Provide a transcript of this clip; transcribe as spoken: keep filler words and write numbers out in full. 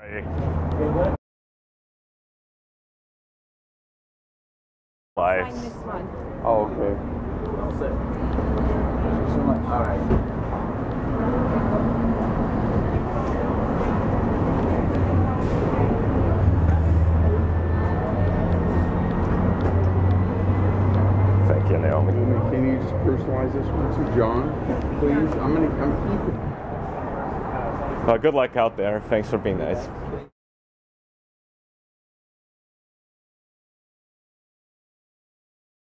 Life. Sign this one. Oh, okay. All set. Thank you so much. All right. Thank you, Naomi. Can you just personalize this one to John, please? I'm gonna, I'm keeping. Uh, good luck out there. Thanks for being nice.